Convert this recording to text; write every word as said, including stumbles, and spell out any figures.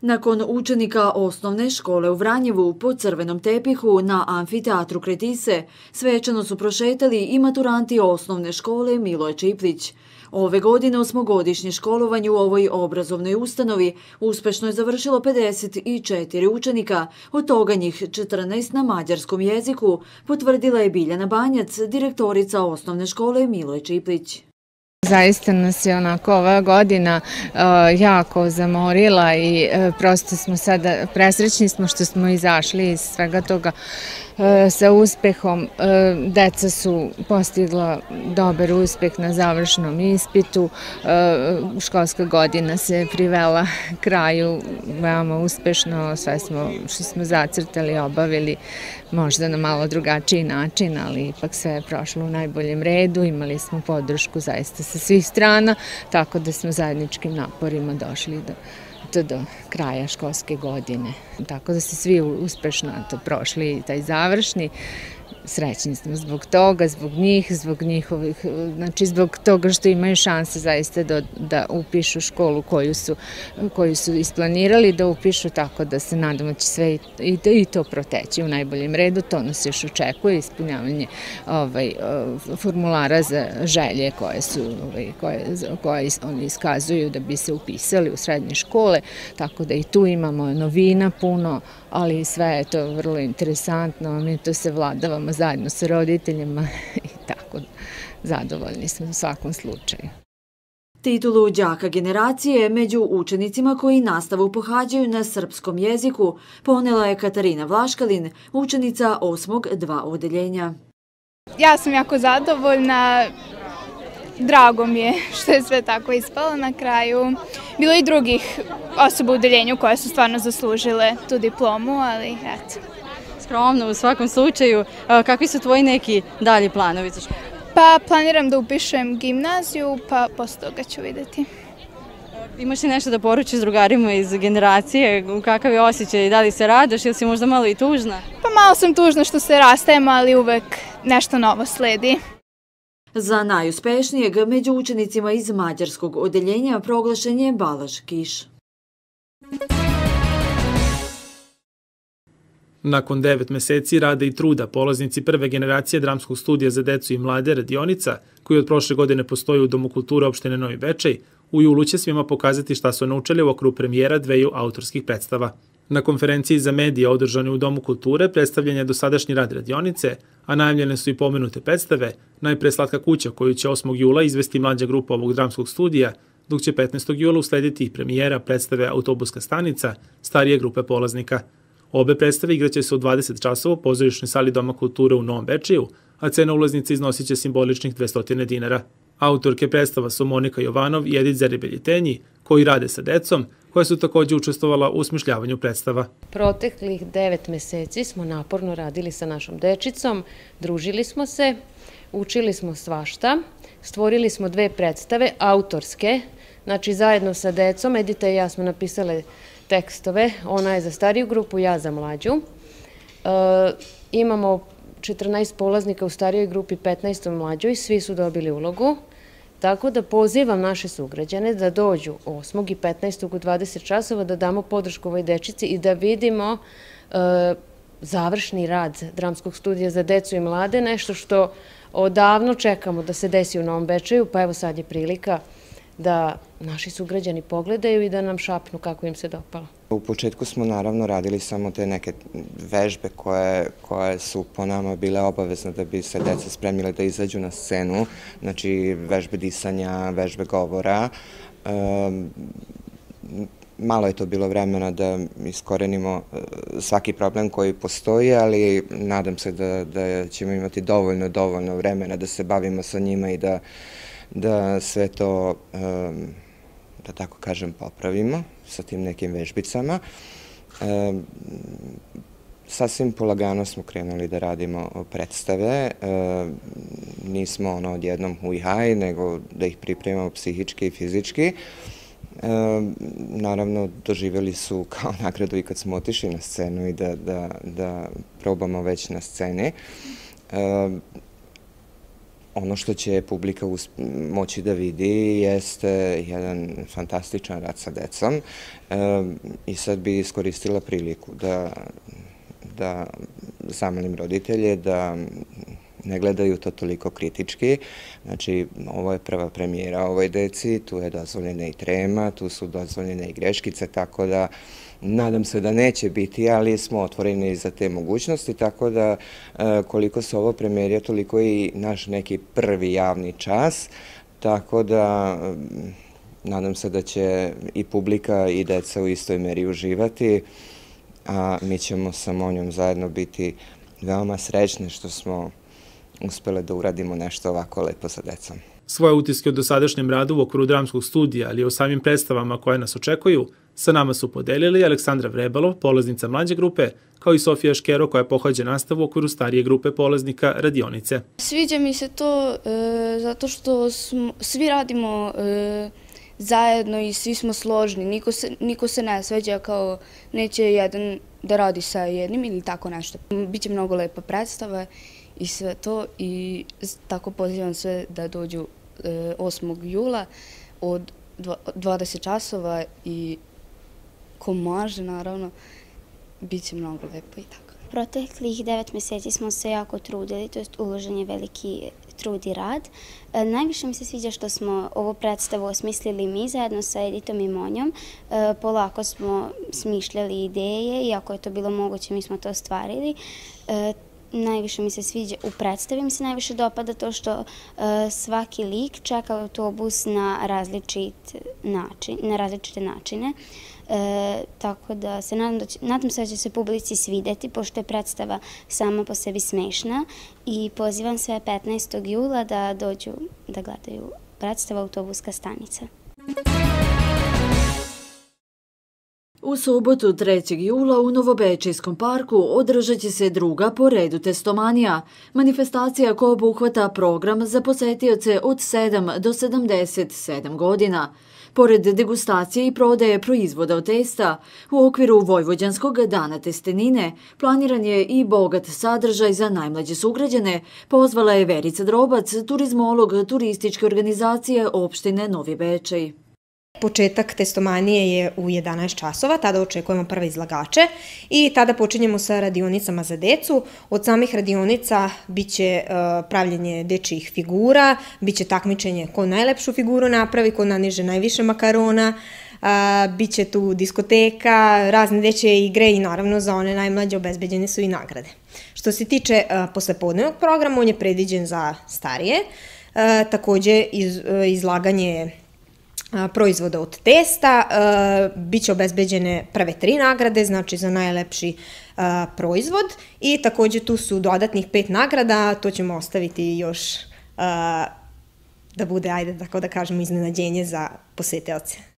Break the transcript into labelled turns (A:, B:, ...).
A: Nakon učenika osnovne škole u Vranjevu po crvenom tepihu na amfiteatru Kretise svečano su prošetali i maturanti osnovne škole Miloje Čiplić. Ove godine osmogodišnje školovanje u ovoj obrazovnoj ustanovi uspešno je završilo pedeset četiri učenika, od toga njih četrnaest na mađarskom jeziku, potvrdila je Biljana Banjac, direktorica osnovne škole Miloje Čiplić.
B: Zaista nas je onako ova godina jako zamorila i prosto smo sada presrećni smo što smo izašli iz svega toga sa uspehom. Deca su postigla dobar uspeh na završnom ispitu. Školska godina se privela kraju veoma uspešno. Sve smo što smo zacrtali obavili možda na malo drugačiji način, ali ipak sve je prošlo u najboljem redu. Imali smo podršku zaista sa svih strana, tako da smo zajedničkim naporima došli do do kraja školske godine. Tako da se svi uspešno prošli taj završni. Srećni smo zbog toga, zbog njih, zbog njihovih, znači zbog toga što imaju šanse zaista da upišu školu koju su isplanirali da upišu, tako da se nadamo će sve i to proteći u najboljem redu. To nas još očekuje, ispunjavanje formulara za želje koje oni iskazuju da bi se upisali u srednje škole, tako da i tu imamo novina puno, ali sve je to vrlo interesantno, mi to se vladavamo zajedno sa roditeljima i tako zadovoljni smo u svakom slučaju.
A: Titulu đaka generacije među učenicima koji nastavu pohađaju na srpskom jeziku ponela je Katarina Vlaškalin, učenica osmog dva odeljenja.
C: Ja sam jako zadovoljna, drago mi je što je sve tako ispalo na kraju. Bilo je i drugih osoba u odeljenju koje su stvarno zaslužile tu diplomu, ali eto.
D: Skromno u svakom slučaju. Kakvi su tvoji neki dalji planovi za školu?
C: Pa planiram da upišem gimnaziju, pa posle toga ću vidjeti.
D: Imaš li nešto da poručiš drugarima iz generacije? Kakav je osjećaj? Da li se radaš ili si možda malo i tužna?
C: Pa malo sam tužna što se rastajemo, ali uvek nešto novo sledi.
A: Za najuspešnijeg među učenicima iz mađarskog odeljenja proglašen je Balaš Kiš.
E: Nakon devet meseci rada i truda, polaznici prve generacije dramskog studija za decu i mlade radionica, koji od prošle godine postoji u Domu kulture opštine Novi Bečej, u julu će svima pokazati šta su naučili u okviru premijera dveju autorskih predstava. Na konferenciji za medije održane u Domu kulture predstavljen je dosadašnji rad radionice, a najavljene su i pomenute predstave, najpre Slatka kuća koju će osmog jula izvesti mlađa grupa ovog dramskog studija, dok će petnaestog jula uslediti premijera predstave Autobuska stanica starije grupe polaznika. Obe predstave igraće se u dvadeset časova u pozorišnoj sali Doma kulture u Novom Bečeju, a cena ulaznice iznosit će simboličnih dvesta dinara. Autorke predstava su Monika Jovanov i Edith Zeribelji-Tenji, koji rade sa decom, koja su također učestvovala u smišljavanju predstava.
F: Proteklih devet meseci smo naporno radili sa našom dečicom, družili smo se, učili smo svašta, stvorili smo dve predstave, autorske, znači zajedno sa decom, Edita i ja smo napisale tekstove, ona je za stariju grupu, ja za mlađu. Imamo četrnaest polaznika u starijoj grupi, petnaest u mlađoj, svi su dobili ulogu. Tako da pozivam naše sugrađane da dođu osmog i petnaestog u dvadeset časova, da damo podršku ovoj dečici i da vidimo završni rad dramskog studija za decu i mlade, nešto što odavno čekamo da se desi u Novom Bečeju, pa evo sad je prilika da naši sugrađani pogledaju i da nam šapnu kako im se dopalo.
G: U početku smo naravno radili samo te neke vežbe koje su po nama bile obavezne da bi se deca spremile da izađu na scenu, znači vežbe disanja, vežbe govora. Malo je to bilo vremena da iskorenimo svaki problem koji postoji, ali nadam se da ćemo imati dovoljno, dovoljno vremena da se bavimo sa njima i da da sve to, da tako kažem, popravimo sa tim nekim vežbicama. Sasvim polagano smo krenuli da radimo predstave. Nismo ono odjednom huj-haj, nego da ih pripremamo psihički i fizički. Naravno, doživjeli su kao nagradu i kad smo otišli na scenu i da probamo već na sceni. ono što će publika moći da vidi jeste jedan fantastičan rad sa decom i sad bi iskoristila priliku da, da zamolim roditelje da ne gledaju to toliko kritički. Znači, ovo je prva premijera ovoj deci, tu je dozvoljena i trema, tu su dozvoljene i greškice, tako da nadam se da neće biti, ali smo otvoreni za te mogućnosti, tako da koliko se ovo premijerija, toliko i naš neki prvi javni čas, tako da nadam se da će i publika i deca u istoj meri uživati, a mi ćemo sa Monjom zajedno biti veoma srećni što smo uspele da uradimo nešto ovako lepo sa decom.
E: Svoje utiske o dosadašnjem radu u okviru dramskog studija, ali i o samim predstavama koje nas očekuju, sa nama su podelili Aleksandra Vrebalov, polaznica mlađe grupe, kao i Sofija Škero, koja pohađa nastavu u okviru starije grupe polaznika radionice.
H: Sviđa mi se to zato što svi radimo zajedno i svi smo složni. Niko se ne svađa kao neće jedan da radi sa jednim ili tako nešto. Biće mnogo lepa predstava i sve to i tako pozivam sve da dođu osmog jula od dvadeset časova i ko može, naravno, bit će mnogo lepo i tako.
I: Proteklih devet meseci smo se jako trudili, to jest uložen je veliki trud i rad. Najviše mi se sviđa što smo ovu predstavu osmislili mi zajedno sa Editom i Monjom. Polako smo smišljali ideje i ako je to bilo moguće mi smo to ostvarili. Najviše mi se sviđa, u predstavi mi se najviše dopada to što svaki lik čeka autobus na različite načine. Tako da se nadam se da će se publici svideti, pošto je predstava sama po sebi smešna i pozivam sve petnaestog jula da dođu da gledaju predstavu Autobuska stanica.
A: U subotu trećeg jula u Novobečejskom parku održat će se druga po redu testomanija, manifestacija koja obuhvata program za posetioce od sedam do sedamdeset sedam godina. Pored degustacije i prodaje proizvoda od testa, u okviru Vojvođanskog dana testenine planiran je i bogat sadržaj za najmlađe sugrađane, pozvala je Verica Drobac, turizmolog turističke organizacije opštine Novi Bečej.
J: Početak testomanije je u jedanaest časova, tada očekujemo prve izlagače i tada počinjemo sa radionicama za decu. Od samih radionica biće pravljenje dečijih figura, biće takmičenje ko najlepšu figuru napravi, ko naniže najviše makarona, biće tu diskoteka, razne dečije igre i naravno za one najmlađe obezbeđene su i nagrade. Što se tiče poslepodnevnog programa, on je predviđen za starije, takođe izlaganje proizvoda od testa, biće obezbeđene prve tri nagrade, znači za najlepši proizvod i takođe tu su dodatnih pet nagrada, to ćemo ostaviti još da bude, ajde tako da kažemo, iznenađenje za posetioce.